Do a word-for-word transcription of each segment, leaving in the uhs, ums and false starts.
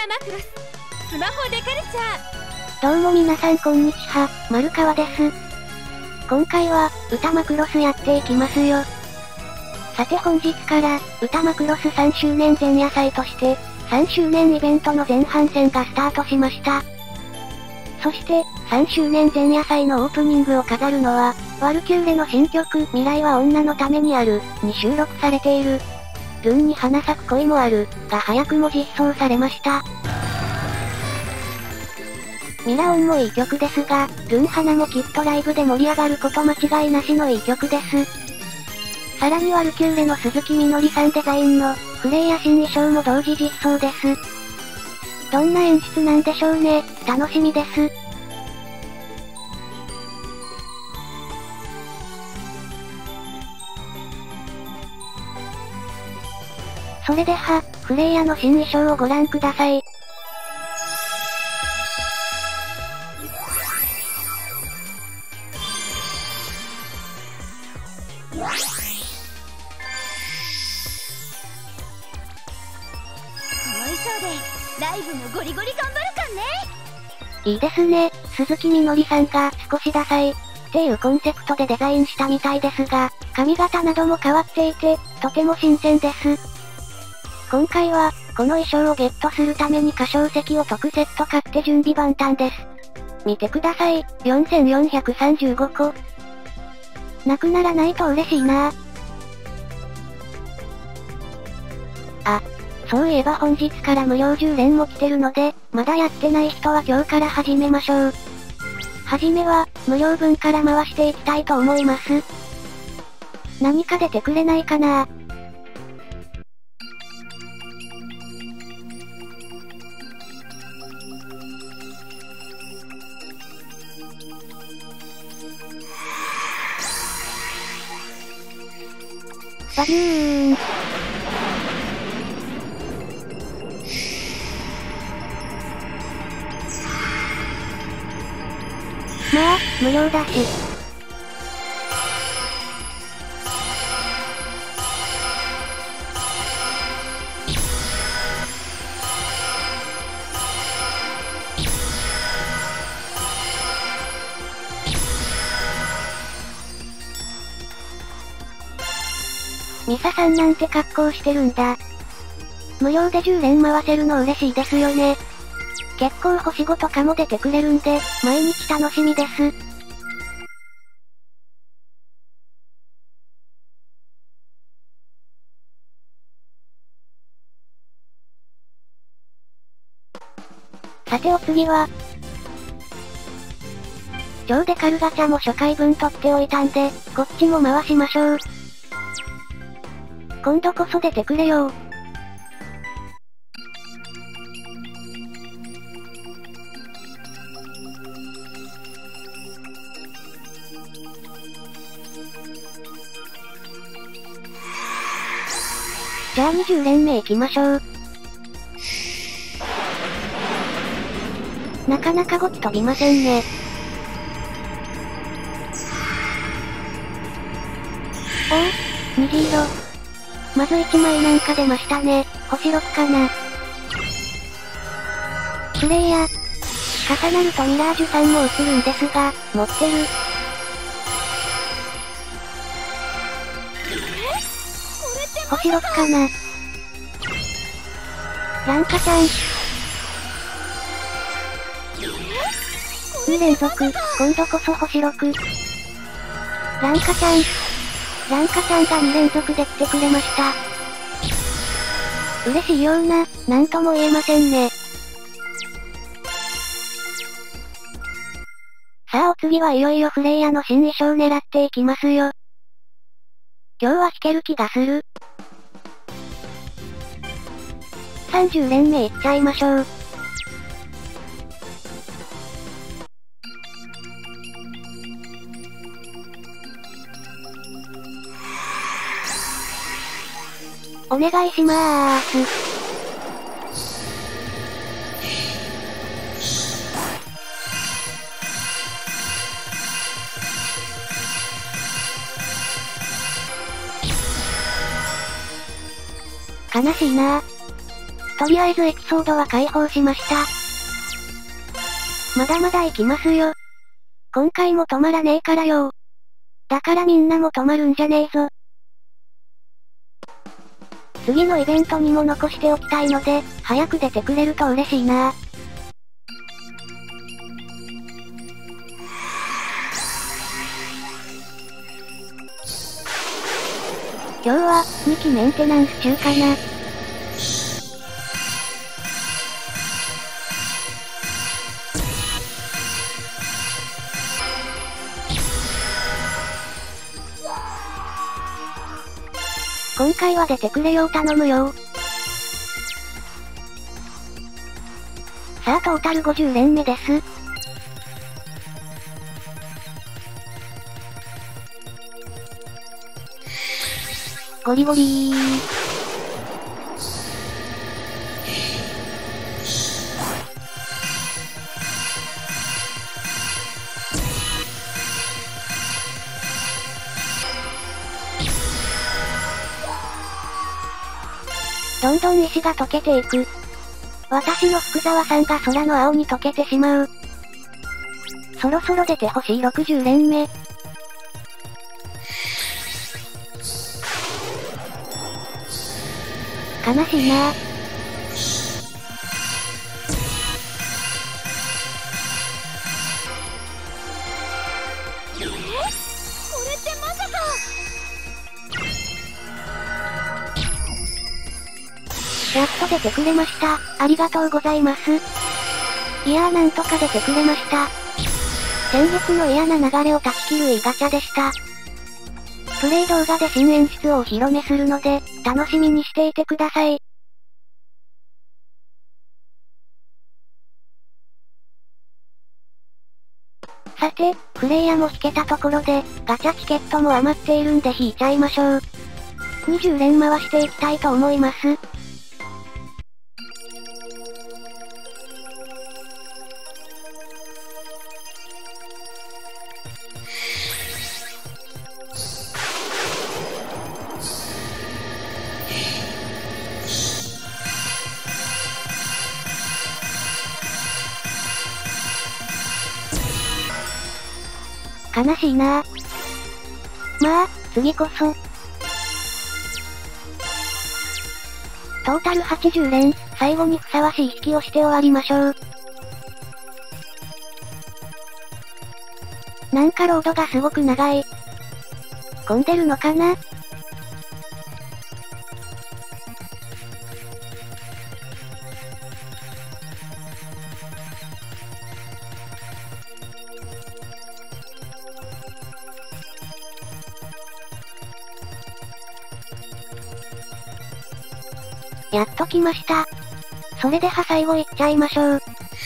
マクロススマホデカルチャー。どうも皆さんこんにちは、丸川です。今回は、歌マクロスやっていきますよ。さて本日から、歌マクロスさんしゅうねん前夜祭として、さんしゅうねんイベントの前半戦がスタートしました。そして、さんしゅうねん前夜祭のオープニングを飾るのは、ワルキューレの新曲、未来は女のためにある、に収録されている、ルンに花咲く恋もある、が早くも実装されました。ミラオンもいい曲ですが、ルン花もきっとライブで盛り上がること間違いなしのいい曲です。さらにワルキューレの鈴木みのりさんデザインの、フレイヤ新衣装も同時実装です。どんな演出なんでしょうね、楽しみです。それでは、フレイヤの新衣装をご覧ください。 この衣装で、ライブもゴリゴリ頑張るかんね。 いいですね、鈴木みのりさんが少しダサいっていうコンセプトでデザインしたみたいですが、髪型なども変わっていて、とても新鮮です。今回は、この衣装をゲットするために歌唱席を特セット買って準備万端です。見てください、よんせんよんひゃくさんじゅうごこ。なくならないと嬉しいな。あ、そういえば本日から無料じゅう連も来てるので、まだやってない人は今日から始めましょう。はじめは、無料分から回していきたいと思います。何か出てくれないかな。バビューン。まあ、無料だし。ミサさんなんて格好してるんだ。無料でじゅう連回せるの嬉しいですよね。結構星ごとかも出てくれるんで、毎日楽しみです。さてお次は、超デカルガチャも初回分取っておいたんで、こっちも回しましょう。今度こそ出てくれよ。じゃあにじゅう連目行きましょう。なかなかゴキ飛びませんね。おお、虹色。まずいちまいなんか出ましたね。星ろくかな。プレイヤー。重なるとミラージュさんも映るんですが、持ってる。星ろくかな。ランカちゃん。に連続、今度こそ星ろく。ランカちゃん。ランカちゃんがに連続で来てくれました。嬉しいような、なんとも言えませんね。さあお次はいよいよフレイヤの新衣装を狙っていきますよ。今日は弾ける気がする。さんじゅう連目いっちゃいましょう。お願いしまーす。悲しいな。 とりあえずエピソードは解放しました。まだまだ行きますよ。今回も止まらねえからよ。だからみんなも止まるんじゃねえぞ。次のイベントにも残しておきたいので、早く出てくれると嬉しいな。今日は、にきメンテナンス中かな。今回は出てくれよう頼むよ。さあトータルごじゅう連目です。ゴリゴリー。どんどん石が溶けていく。私の福沢さんが空の青に溶けてしまう。そろそろ出てほしいろくじゅう連目。悲しいなぁ。 えー、これってまさか。 やっと出てくれました。ありがとうございます。いやーなんとか出てくれました。先月の嫌な流れを断ち切るいいガチャでした。プレイ動画で新演出をお披露目するので、楽しみにしていてください。さて、プレイヤーも引けたところで、ガチャチケットも余っているんで引いちゃいましょう。にじゅう連回していきたいと思います。悲しいなぁ。まあ、次こそ。トータルはちじゅう連、最後にふさわしい引きをして終わりましょう。なんかロードがすごく長い。混んでるのかな？やっと来ました。それでは最後いっちゃいましょう。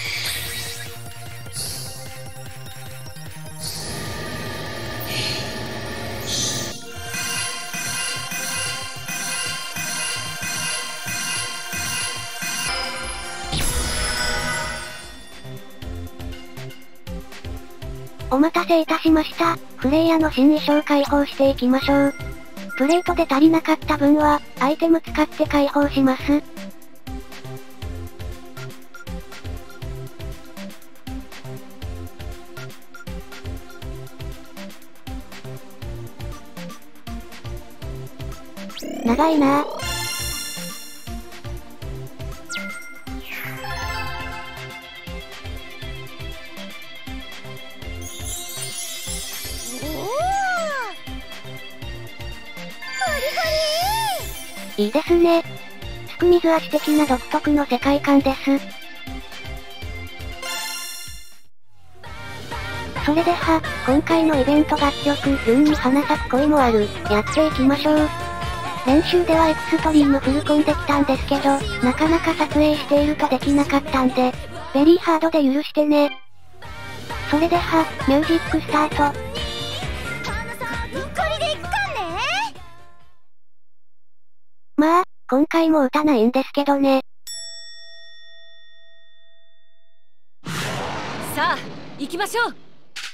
お待たせいたしました。フレイヤの新衣装解放していきましょう。プレートで足りなかった分は、アイテム使って解放します。長いなぁ。いいですね。すく水足的な独特の世界観です。それでは、今回のイベント楽曲、運に花咲く恋もある、やっていきましょう。練習ではエクストリームフルコンできたんですけど、なかなか撮影しているとできなかったんで、ベリーハードで許してね。それでは、ミュージックスタート。まあ、今回も歌ないんですけどね。 さあ、行きましょう。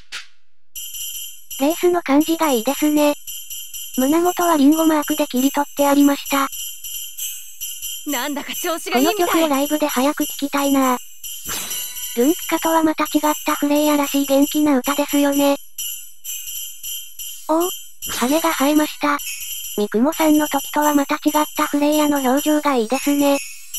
レースの感じがいいですね。胸元はリンゴマークで切り取ってありました。 なんだか調子このがいいみたい。 曲をライブで早く聴きたいな。ルンクカとはまた違ったフレイヤらしい元気な歌ですよね。おお、羽が生えました。ミクモさんの時とはまた違ったフレイヤの表情がいいですね。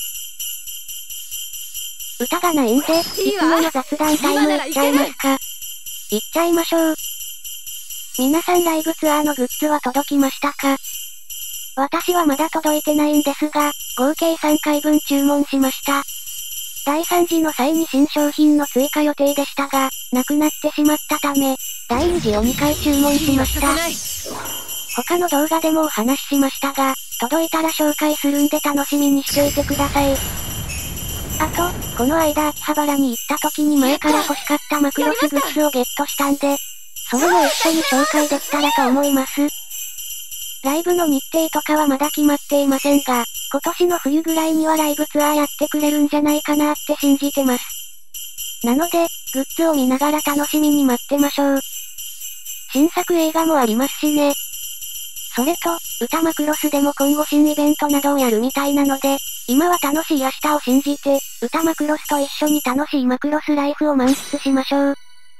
歌がないんで、いつもの雑談タイムいっちゃいますか。いっちゃいましょう。皆さんライブツアーのグッズは届きましたか？私はまだ届いてないんですが、合計さんかいぶん注文しました。だいさん次の際に新商品の追加予定でしたが、なくなってしまったため、だいに次をにかい注文しました。他の動画でもお話ししましたが、届いたら紹介するんで楽しみにしていてください。あと、この間秋葉原に行った時に前から欲しかったマクロスグッズをゲットしたんで、それも一緒に紹介できたらと思います。ライブの日程とかはまだ決まっていませんが、今年の冬ぐらいにはライブツアーやってくれるんじゃないかなって信じてます。なので、グッズを見ながら楽しみに待ってましょう。新作映画もありますしね。それと、歌マクロスでも今後新イベントなどをやるみたいなので、今は楽しい明日を信じて、歌マクロスと一緒に楽しいマクロスライフを満喫しましょう。 やったや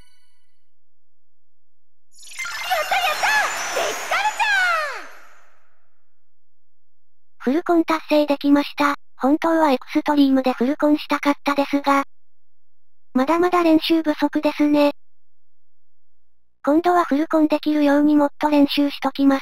ったデスカルチャー。 フルコン達成できました。本当はエクストリームでフルコンしたかったですが、まだまだ練習不足ですね。今度はフルコンできるようにもっと練習しときます。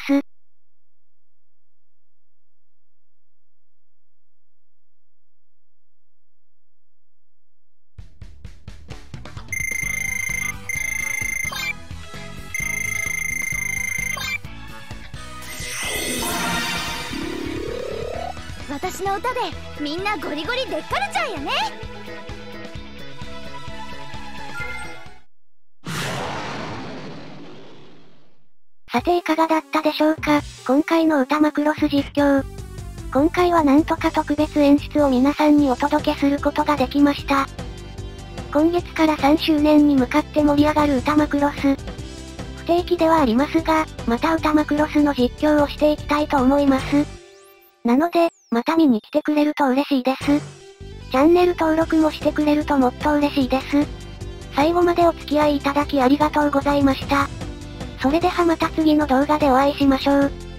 私の歌でみんなゴリゴリデッカルチャーやね。 さていかがだったでしょうか、今回の歌マクロス実況。今回はなんとか特別演出を皆さんにお届けすることができました。今月からさんしゅうねんに向かって盛り上がる歌マクロス。不定期ではありますが、また歌マクロスの実況をしていきたいと思います。なので、また見に来てくれると嬉しいです。チャンネル登録もしてくれるともっと嬉しいです。最後までお付き合いいただきありがとうございました。それではまた次の動画でお会いしましょう。